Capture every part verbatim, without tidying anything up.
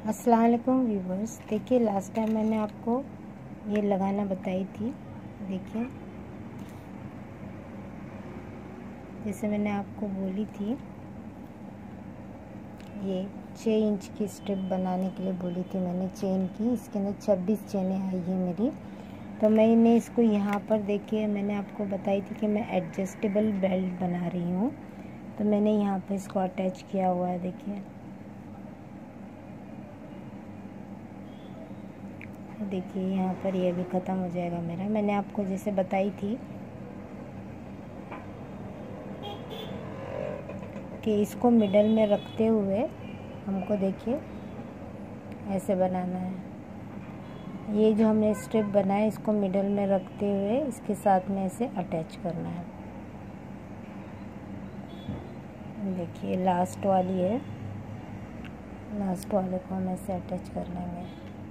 अस्सलाम वालेकुम व्यूवर्स। देखिए, लास्ट टाइम मैंने आपको ये लगाना बताई थी। देखिए, जैसे मैंने आपको बोली थी, ये छः इंच की स्ट्रिप बनाने के लिए बोली थी मैंने चेन की। इसके अंदर छब्बीस चेनें आई है मेरी। तो मैंने इसको यहाँ पर, देखिए, मैंने आपको बताई थी कि मैं एडजस्टेबल बेल्ट बना रही हूँ। तो मैंने यहाँ पे इसको अटैच किया हुआ है। देखिए देखिए यहाँ पर ये भी ख़त्म हो जाएगा मेरा। मैंने आपको जैसे बताई थी कि इसको मिडल में रखते हुए हमको, देखिए, ऐसे बनाना है। ये जो हमने स्ट्रिप बनाया इसको मिडल में रखते हुए इसके साथ में ऐसे अटैच करना है। देखिए, लास्ट वाली है, लास्ट वाले को हम ऐसे अटैच कर लेंगे।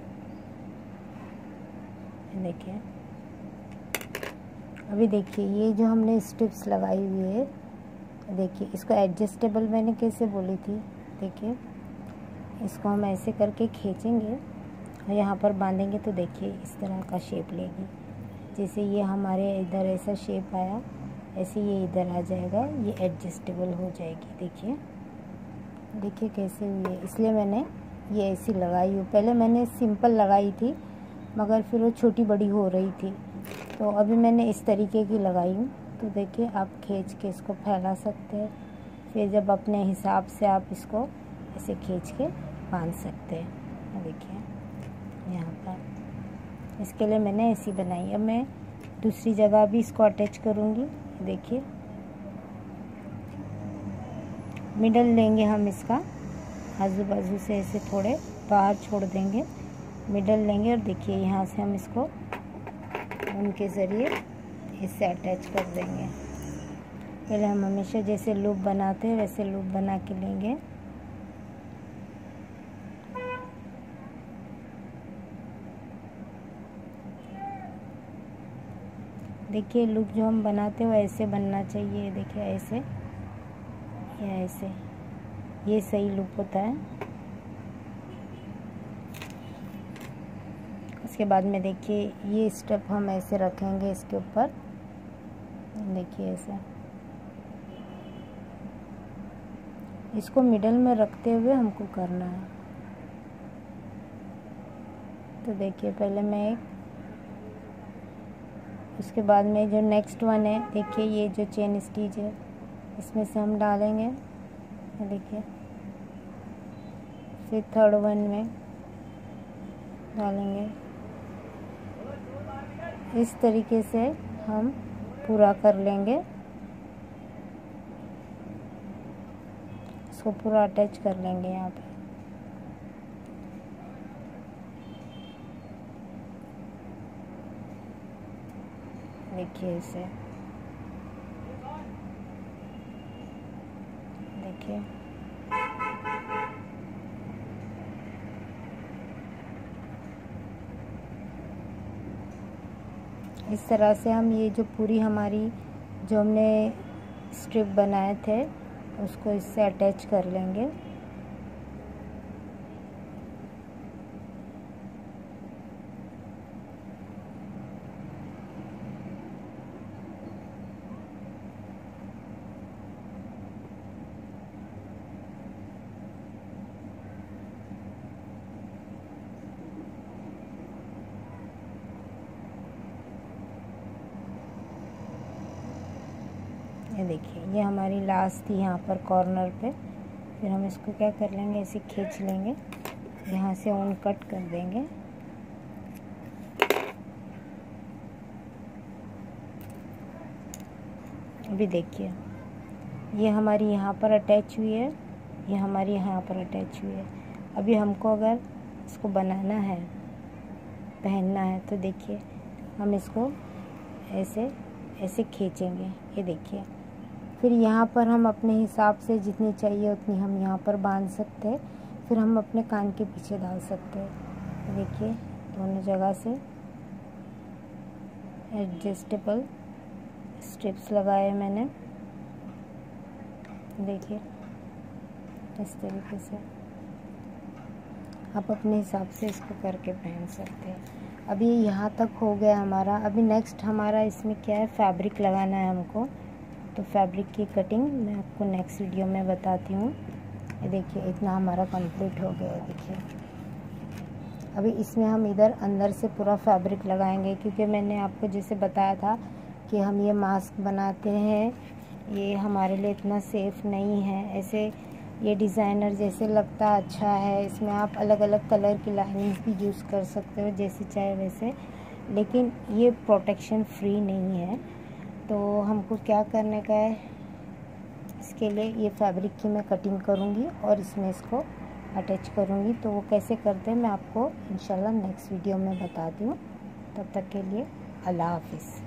देखिए, अभी देखिए ये जो हमने स्ट्रिप्स लगाई हुई है, देखिए इसको एडजस्टेबल मैंने कैसे बोली थी। देखिए, इसको हम ऐसे करके खींचेंगे और यहाँ पर बांधेंगे तो देखिए इस तरह का शेप लेगी। जैसे ये हमारे इधर ऐसा शेप आया, ऐसे ये इधर आ जाएगा, ये एडजस्टेबल हो जाएगी। देखिए देखिए कैसे हुई है। इसलिए मैंने ये ऐसी लगाई हूँ। पहले मैंने सिंपल लगाई थी मगर फिर वो छोटी बड़ी हो रही थी, तो अभी मैंने इस तरीके की लगाई हूँ। तो देखिए, आप खींच के इसको फैला सकते हैं, फिर जब अपने हिसाब से आप इसको ऐसे खींच के बांध सकते हैं। देखिए यहाँ पर इसके लिए मैंने ऐसी बनाई। अब मैं दूसरी जगह भी इसको अटैच करूँगी। देखिए, मिडल लेंगे हम इसका, आजू बाजू से ऐसे थोड़े बाहर छोड़ देंगे, मिडल लेंगे और देखिए यहाँ से हम इसको उनके ज़रिए इससे अटैच कर देंगे। पहले हम हमेशा जैसे लूप बनाते हैं वैसे लूप बना के लेंगे। देखिए, लूप जो हम बनाते हैं वो ऐसे बनना चाहिए। देखिए ऐसे या ऐसे, ये सही लूप होता है। उसके बाद में देखिए ये स्टेप हम ऐसे रखेंगे इसके ऊपर। देखिए ऐसे इसको मिडल में रखते हुए हमको करना है। तो देखिए पहले मैं एक, उसके बाद में जो नेक्स्ट वन है, देखिए ये जो चेन स्टिच है इसमें से हम डालेंगे। देखिए फिर थर्ड वन में डालेंगे। इस तरीके से हम पूरा कर लेंगे, इसको पूरा अटैच कर लेंगे यहाँ पे। देखिए इसे, देखिए इस तरह से हम ये जो पूरी हमारी जो हमने स्ट्रिप बनाए थे उसको इससे अटैच कर लेंगे। ये देखिए ये हमारी लास्ट थी यहाँ पर कॉर्नर पे। फिर हम इसको क्या कर लेंगे, ऐसे खींच लेंगे, यहाँ से ऊन कट कर देंगे। अभी देखिए ये हमारी यहाँ पर अटैच हुई है, ये हमारी यहाँ पर अटैच हुई है। अभी हमको अगर इसको बनाना है, पहनना है, तो देखिए हम इसको ऐसे ऐसे खींचेंगे। ये देखिए, फिर यहाँ पर हम अपने हिसाब से जितनी चाहिए उतनी हम यहाँ पर बांध सकते हैं, फिर हम अपने कान के पीछे डाल सकते हैं। देखिए दोनों जगह से एडजस्टेबल स्ट्रिप्स लगाए मैंने। देखिए इस तरीके से आप अपने हिसाब से इसको करके पहन सकते हैं। अभी यहाँ तक हो गया हमारा। अभी नेक्स्ट हमारा इसमें क्या है, फैब्रिक लगाना है हमको। तो फैब्रिक की कटिंग मैं आपको नेक्स्ट वीडियो में बताती हूँ। ये देखिए इतना हमारा कंप्लीट हो गया है। देखिए अभी इसमें हम इधर अंदर से पूरा फैब्रिक लगाएंगे, क्योंकि मैंने आपको जैसे बताया था कि हम ये मास्क बनाते हैं, ये हमारे लिए इतना सेफ़ नहीं है। ऐसे ये डिज़ाइनर जैसे लगता अच्छा है, इसमें आप अलग अलग कलर की लाइनिंग्स भी यूज़ कर सकते हो जैसे चाहे वैसे, लेकिन ये प्रोटेक्शन फ्री नहीं है। तो हमको क्या करने का है, इसके लिए ये फैब्रिक की मैं कटिंग करूँगी और इसमें इसको अटैच करूँगी। तो वो कैसे करते हैं मैं आपको इंशाल्लाह नेक्स्ट वीडियो में बताती हूँ। तब तक के लिए अल्लाह हाफिज़।